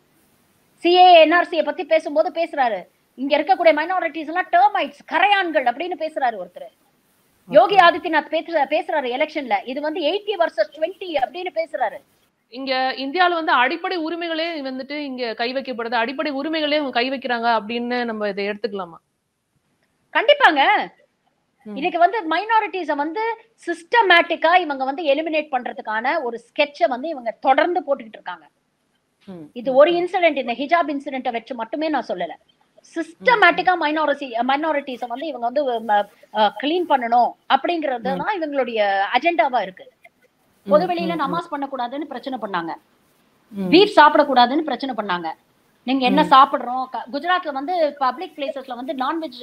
சிஏ என்ஆர்சியை பத்தி பேசும்போது பேசுறாரு, இங்க இருக்கக்கூடிய மைனாரிட்டிஸ் எல்லாம் டெர்மைட்ஸ் கரையான்கள் அப்படின்னு பேசுறாரு ஒருத்தர். யோகி ஆதித்யநாத் பேசுற பேசுறாரு எலெக்ஷன்ல, இது வந்து எயிட்டி வர்சஸ் டுவெண்ட்டி அப்படின்னு பேசுறாரு. இங்க இந்தியாவில வந்து அடிப்படை உரிமைகளே வந்துட்டு இங்க கை வைக்கப்படுது, அடிப்படை உரிமைகளே அவங்க கை வைக்கிறாங்க அப்படின்னு நம்ம இதை எடுத்துக்கலாமா? கண்டிப்பாங்க. இன்னைக்கு வந்து மைனாரிட்டிஸ வந்து சிஸ்டமேட்டிக்கா இவங்க வந்து எலிமினேட் பண்றதுக்கான ஒரு ஸ்கெட்சை வந்து இவங்க தொடர்ந்து போட்டுக்கிட்டு இருக்காங்க. இது ஒரு இன்சிடென்ட், இந்த ஹிஜாப் இன்சிடென்ட்டை வச்சு மட்டுமே நான் சொல்லல. சிஸ்டமேட்டிக்கா மைனாரிட்டி மைனாரிட்டிஸை வந்து இவங்க வந்து கிளீன் பண்ணணும் அப்படிங்கிறது தான் இவங்களுடைய அஜெண்டாவா இருக்கு. பொதுவெளியில நமாஸ் பண்ணக்கூடாதுன்னு பிரச்சனை பண்ணாங்க, பீஃப் சாப்பிடக்கூடாதுன்னு பிரச்சனை பண்ணாங்க. நீங்க என்ன சாப்பிடுறோம்? குஜராத்ல வந்து பப்ளிக் பிளேசஸ்ல வந்து நான்வெஜ்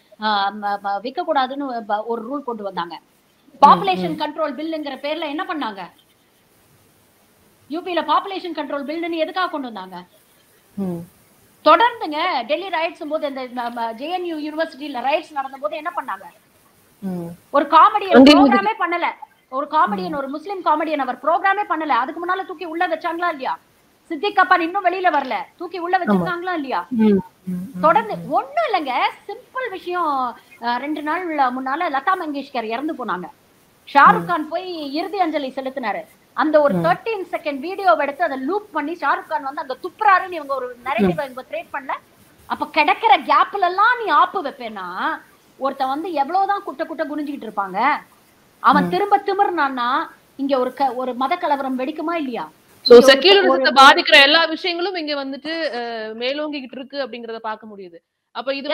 விற்க கூடாதுன்னு ஒரு ரூல் கொண்டு வந்தாங்க. பாப்புலேஷன் கண்ட்ரோல் பில்லுங்கிற பேர்ல என்ன பண்ணாங்க? யூபியில பாப்புலேஷன் கண்ட்ரோல் பில்லுன்னு எதுக்காக கொண்டு வந்தாங்க? தொடர்ந்துங்க டெல்லி ரைட்ஸ் போது இந்த ஜேஎன்யூ யூனிவர்சிட்டியில ரைட்ஸ் நடந்த போது என்ன பண்ணாங்க? ஒரு காமெடியன் ப்ரோக்ராமே பண்ணல. ஒரு காமெடியன், ஒரு முஸ்லிம் காமெடியன், அவர் ப்ரோக்ராமே பண்ணல. அதுக்கு முன்னால தூக்கி உள்ள வச்சாங்களா இல்லையா? சித்திக் கப்பான் இன்னும் வெளியில வரல, தூக்கி உள்ள வச்சிருக்காங்களா இல்லையா? தொடர்ந்து ஒண்ணும் இல்லைங்க, சிம்பிள் விஷயம். ரெண்டு நாள் முன்னால லதா மங்கேஷ்கர் இறந்து போனாங்க. ஷாருக் கான் போய் இறுதி அஞ்சலி செலுத்தினாரு. அந்த ஒரு தேர்ட்டீன் செகண்ட் வீடியோவை எடுத்து அதை லூப் பண்ணி ஷாருக் கான் வந்து அங்க துப்புறாருன்னு இவங்க ஒரு நரேட்டிவ் இவங்க கிரியேட் பண்ணல. அப்ப கிடைக்கிற கேப்ல எல்லாம் நீ ஆப்பு வைப்பேன்னா ஒருத்த வந்து எவ்வளவுதான் குட்ட குட்ட குனிஞ்சுக்கிட்டு இருப்பாங்க. அவன் திரும்ப திமிர்னான்னா இங்க ஒரு ஒரு மத கலவரம் வெடிக்குமா இல்லையா? சோ செக்யூலரிசத்தை பாதிக்கிற எல்லா விஷயங்களும் இங்க வந்துட்டு மேலோங்கிட்டு இருக்கு அப்படிங்கறத பார்க்க முடியுது. அப்ப இது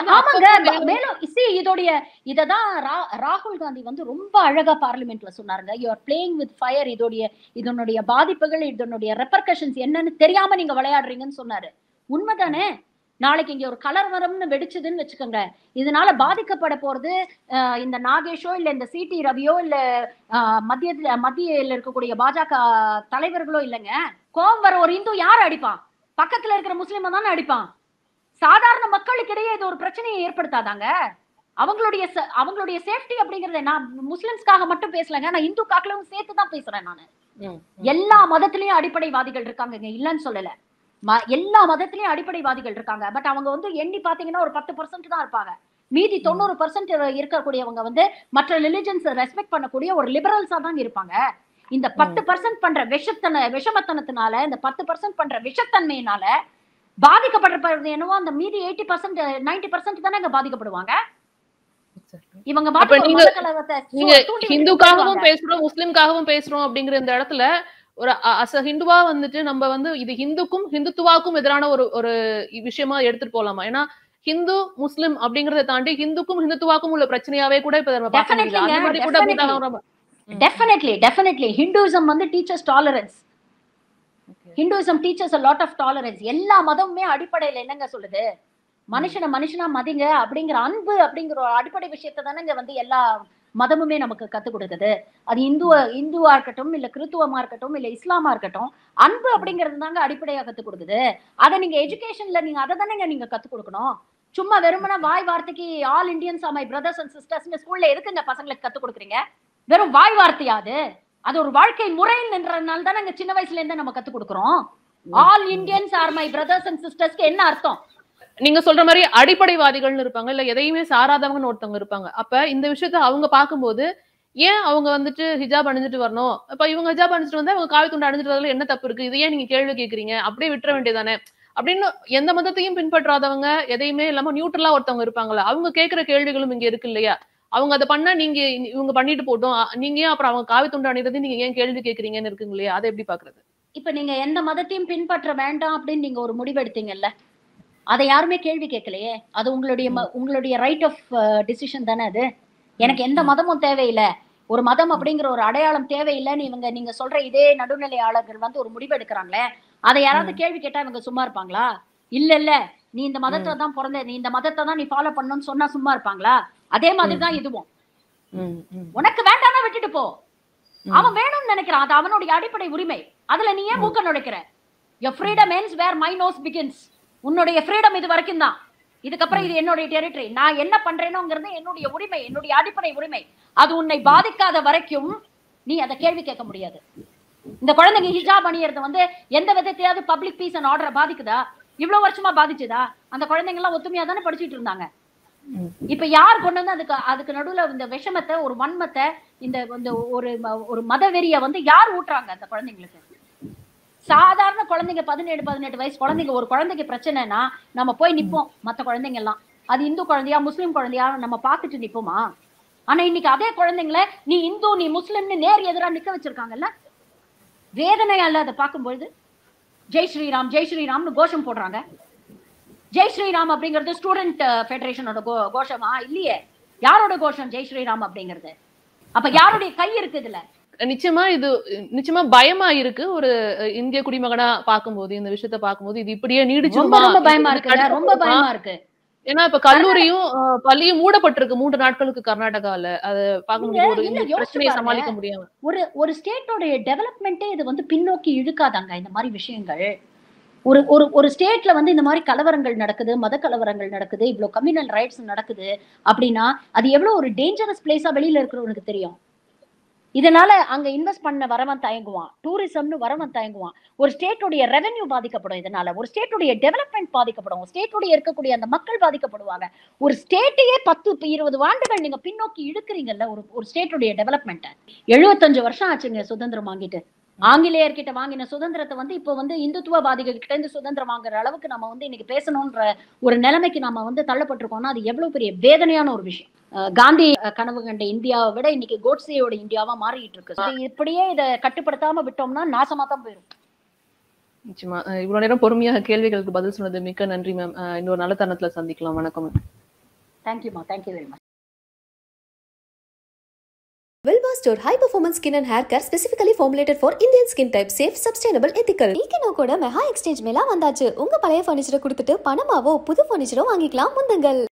இதோடைய இததான் ராகுல் காந்தி வந்து ரொம்ப அழகா பார்லிமெண்ட்ல சொன்னாருங்க. You are playing with fire. இதோடைய இதனுடைய பாதிப்புகள் இதனுடைய ரெப்பர்கஷன்ஸ் என்னன்னு தெரியாம நீங்க விளையாடுறீங்கன்னு சொன்னாரு. உண்மைதானே? நாளைக்கு இங்க ஒரு கலவரம்னு வெடிச்சதுன்னு வச்சுக்கோங்க, இதனால பாதிக்கப்பட போறது இந்த நாகேஷோ இல்ல இந்த சி டி ரவியோ இல்ல மத்தியத்துல மத்தியில இருக்கக்கூடிய பாஜக தலைவர்களோ இல்லைங்க. கோபம் வர ஒரு இந்து யார் அடிப்பான்? பக்கத்துல இருக்கிற முஸ்லிம் தானே அடிப்பான். சாதாரண மக்களுக்கிடையே இது ஒரு பிரச்சனையை ஏற்படுத்தாதாங்க. அவங்களுடைய அவங்களுடைய சேஃப்டி அப்படிங்கறத நான் முஸ்லிம்ஸ்க்காக மட்டும் பேசலங்க, நான் இந்துக்காக்களும் சேர்த்து தான் பேசுறேன். நானு எல்லா மதத்திலயும் அடிப்படைவாதிகள் இருக்காங்க, இல்லன்னு சொல்லல. எல்லா மதத்திலயும் அடிப்படைவாதிகள் இருக்காங்க. பட் அவங்க வந்து எண்ணி பாத்தீங்கன்னா ஒரு பத்து பர்சன்ட் தான் இருப்பாங்க. மீதி தொண்ணூறு பர்சன்ட் இருக்கக்கூடியவங்க வந்து மற்ற ரிலிஜன்ஸ் ரெஸ்பெக்ட் பண்ணக்கூடிய ஒரு லிபரல்ஸா தான் இருப்பாங்க. இந்த பத்து பர்சன்ட் பண்ற விஷத்தன விஷமத்தனத்தினால, இந்த பத்து பர்சன்ட் பண்ற விஷத்தன்மையினால பாதிக்கப்படுறது என்னவோ அந்த மீதி எயிட்டி பர்சன்ட் நைன்டி பர்சன்ட் தானே இங்க பாதிக்கப்படுவாங்க. இவங்க ஹிந்துக்காகவும் பேசுறோம் முஸ்லிம்காகவும் பேசுறோம் அப்படிங்கிற இந்த இடத்துல ஒரு அச ஹிந்துவா வந்துட்டு நம்ம வந்து இது ஹிந்துக்கும் ஹிந்துத்துவாக்கும் எதிரான ஒரு ஒரு விஷயமா எடுத்துட்டு போலாமா? ஏன்னா ஹிந்து முஸ்லிம் அப்படிங்கறத தாண்டி ஹிந்துக்கும் ஹிந்துத்துவாக்கும் உள்ள பிரச்சனையாவே கூட இப்ப நம்ம பார்க்க முடியல. அந்த மாதிரி கூட டெஃபினெட்லி டெஃபினெட்லி ஹிந்துயிசம் வந்து teaches tolerance. Hinduism teaches a lot of tolerance. எல்லா மதமுமே அடிப்படையில என்னங்க சொல்லுது? மனுஷனை மனுஷனா மதிங்க அப்படிங்கிற அன்பு அப்படிங்கிற ஒரு அடிப்படை விஷயத்தை தானேங்க வந்து எல்லா மதமுமே நமக்கு கத்துக் கொடுக்குது. அது இந்து இந்துவா இருக்கட்டும் இல்ல கிறித்துவமா இருக்கட்டும் இல்ல இஸ்லாமா இருக்கட்டும், அன்பு அப்படிங்கிறது தாங்க அடிப்படையா கத்துக் கொடுக்குது. அதை நீங்க எஜுகேஷன்ல நீங்க அதை தானேங்க நீங்க கத்துக் கொடுக்கணும். சும்மா வெறுமனா வாய் வார்த்தைக்கு all Indians are my brothers and sisters ஸ்கூல்ல எதுக்குங்க பசங்களுக்கு கத்துக் கொடுக்குறீங்க? வெறும் வாய் வார்த்தையாது, அது ஒரு வாழ்க்கை முறையில் நின்றதுனால தானே இங்க சின்ன வயசுல இருந்து நம்ம கத்துக் கொடுக்குறோம். All Indians are my brothers and சிஸ்டர்ஸ்க்கு என்ன அர்த்தம்? நீங்க சொல்ற மாதிரி அடிப்படைவாதிகள்னு இருப்பாங்க, இல்ல எதையுமே சாராதவங்கன்னு ஒருத்தவங்க இருப்பாங்க. அப்ப இந்த விஷயத்த அவங்க பார்க்கும்போது ஏன் அவங்க வந்துட்டு ஹிஜாப் அணிஞ்சிட்டு வரணும்? இப்ப இவங்க ஹிஜாப் அணிஞ்சிட்டு வந்தா இவங்க காவி துண்டு அணிஞ்சிட்டு வரதுல என்ன தப்பு இருக்கு? இது ஏன் நீங்க கேள்வி கேட்கறீங்க? அப்படியே விட்டுற வேண்டியதானே அப்படின்னு எந்த மதத்தையும் பின்பற்றாதவங்க, எதையுமே இல்லாம நியூட்ரலா ஒருத்தவங்க இருப்பாங்களா, அவங்க கேட்கிற கேள்விகளும் இங்க இருக்கு இல்லையா? அவங்க அதை பண்ணா நீங்க இவங்க பண்ணிட்டு போட்டோம், நீங்க ஏன் அப்புறம் அவங்க காவி துண்டு அணிறது நீங்க ஏன் கேள்வி கேட்கறீங்கன்னு இருக்குங்க இல்லையா? அதை எப்படி பாக்குறது? இப்ப நீங்க எந்த மதத்தையும் பின்பற்ற வேண்டாம் அப்படின்னு நீங்க ஒரு முடிவு எடுத்தீங்கல்ல, அதை யாருமே கேள்வி கேட்கலையே. அது உங்களுடைய உங்களுடைய ரைட் ஆஃப் டிசிஷன் தானே. அது எனக்கு எந்த மதமும் தேவையில்லை, ஒரு மதம் அப்படிங்கிற ஒரு அடையாளம் தேவையில்லைன்னு இவங்க நீங்க சொல்ற இதே நடுநிலையாளர்கள் வந்து ஒரு முடிவு எடுக்கிறாங்களே, அதை யாராவது கேள்வி கேட்டா இவங்க சும்மா இருப்பாங்களா? இல்ல இல்ல நீ இந்த மதத்தை தான் பிறந்த, நீ இந்த மதத்தை தான் நீ ஃபாலோ பண்ணணும்னு சொன்னா சும்மா இருப்பாங்களா? அதே மாதிரிதான் இதுவும். உனக்கு வேண்டாம்னா விட்டுட்டு போ, அவன் வேணும்னு நினைக்கிறான், அது அவனுடைய அடிப்படை உரிமை. அதுல நீ ஏன் மூக்க நுழைக்கிற? Your freedom ends where my nose begins. உன்னுடைய ஃப்ரீடம் இது வரைக்கும் தான், இதுக்கப்புறம் இது என்னுடைய டெரிட்டரி. நான் என்ன பண்றேனோங்கிறது என்னுடைய உரிமை, என்னுடைய அடிப்படை உரிமை. அது உன்னை பாதிக்காத வரைக்கும் நீ அதை கேள்வி கேட்க முடியாது. இந்த குழந்தைங்க ஹிஜாப் அணியறது வந்து எந்த விதத்தையாவது பப்ளிக் பீஸ் அண்ட் ஆர்டரை பாதிக்குதா? இவ்வளவு வருஷமா பாதிச்சுதா? அந்த குழந்தைங்க எல்லாம் ஒத்துமையா தானே படிச்சுட்டு இருந்தாங்க. இப்ப யார் கொண்டு வந்து அதுக்கு அதுக்கு நடுவுல இந்த விஷமத்தை, ஒரு வன்மத்தை, இந்த ஒரு ஒரு மதவெறிய வந்து யார் ஊட்டுறாங்க அந்த குழந்தைங்களுக்கு? சாதாரண குழந்தைங்க பதினேழு பதினெட்டு வயசு குழந்தைங்க, ஒரு குழந்தைக்கு பிரச்சனைனா நம்ம போய் நிப்போம். மத்த குழந்தைங்க எல்லாம் அது இந்து குழந்தையா முஸ்லீம் குழந்தையா நம்ம பார்த்துட்டு நிப்போமா? ஆனா இன்னைக்கு அதே குழந்தைங்களை நீ இந்து நீ முஸ்லிம்னு நேர் எதிராக நிக்க வச்சிருக்காங்கல்ல. வேதனையா இல்ல அதை பார்க்கும்பொழுது? ஜெய் ஸ்ரீராம் ஜெய் ஸ்ரீராம்னு கோஷம் போடுறாங்க. ஜெய் ஸ்ரீராம் அப்படிங்கிறது ஸ்டூடெண்ட் ஃபெடரேஷனோட கோஷமா? இல்லையே. யாரோட கோஷம் ஜெய் ஸ்ரீராம் அப்படிங்கிறது? அப்ப யாருடைய கை இருக்கு இதுல? நிச்சயமா இது நிச்சயமா பயமா இருக்கு. ஒரு இந்திய குடிமகனா பார்க்கும்போது இந்த விஷயத்த பார்க்கும்போது இது இப்படியே நீடிச்சு ரொம்ப பயமா இருக்கு, ரொம்ப பயமா இருக்கு. ஏன்னா இப்ப கல்லூரியும் பள்ளியும் மூடப்பட்டிருக்கு மூன்று நாட்களுக்கு கர்நாடகால. அது பார்க்கும்போது பிரச்சனையை சமாளிக்க முடியாம ஒரு ஒரு ஸ்டேட்டோட டெவலப்மெண்ட்டே இது வந்து பின்னோக்கி இழுக்காதாங்க இந்த மாதிரி விஷயங்கள். ஒரு ஒரு ஒரு ஸ்டேட்ல வந்து இந்த மாதிரி கலவரங்கள் நடக்குது, மத கலவரங்கள் நடக்குது, இவ்வளவு கம்யூனல் ரைட்ஸ் நடக்குது அப்படின்னா அது எவ்வளவு ஒரு டேஞ்சரஸ் பிளேஸா வெளியில இருக்கிறவனுக்கு தெரியும். இதனால அங்க இன்வெஸ்ட் பண்ண வரவன் தயங்குவான், டூரிசம்னு வரவன் தயங்குவான். ஒரு ஸ்டேட்டுடைய ரெவென்யூ பாதிக்கப்படும், இதனால ஒரு ஸ்டேட்டுடைய டெவலப்மெண்ட் பாதிக்கப்படும், ஸ்டேட்டுடைய இருக்கக்கூடிய அந்த மக்கள் பாதிக்கப்படுவாங்க. ஒரு ஸ்டேட்டையே பத்து இருபது ஆண்டுகள் நீங்க பின்னோக்கி இழுக்கிறீங்கல்ல ஒரு ஒரு ஸ்டேட்டுடைய டெவலப்மெண்ட். எழுபத்தஞ்சு வருஷம் ஆச்சுங்க சுதந்திரம் வாங்கிட்டு. ஆங்கிலேயர்கிட்ட வாங்கின சுதந்திரத்தை வந்து இப்போ வந்து இந்துத்துவவாதிகள் கிட்ட இருந்து சுதந்திரம் வாங்குற அளவுக்கு நம்ம வந்து இன்னைக்கு பேசணும்ன்ற ஒரு நிலைமைக்கு நம்ம வந்து தள்ளப்பட்டிருக்கோம்னா அது எவ்வளவு பெரிய வேதனையான ஒரு விஷயம். காந்தி கனவு கண்ட இந்தியாவை விட இன்னைக்கு கோட்சேயோட இந்தியாவா மாறிட்டு இருக்கு. இப்படியே இதை கட்டுப்படுத்தாம விட்டோம்னா நாசமா தான் போயிடும். நிச்சயமா. இவ்வளவு நேரம் பொறுமையாக கேள்விகளுக்கு பதில் சொன்னது மிக்க நன்றி மேம். இன்னொரு நல்ல தருணத்துல சந்திக்கலாம். வணக்கம் ma'am. Thank you thank you very much. Behindwoods store high performance skin and hair care specifically formulated for Indian skin type, safe, sustainable, ethical. நீங்க கூட மெகா எக்ஸ்சேஞ்ச் மேல வந்தாச்சு. உங்க பழைய ஃபர்னிச்சரை கொடுத்துட்டு பணமாவோ புது ஃபர்னிச்சரோ வாங்கிக்கலாம் முந்துங்கள்.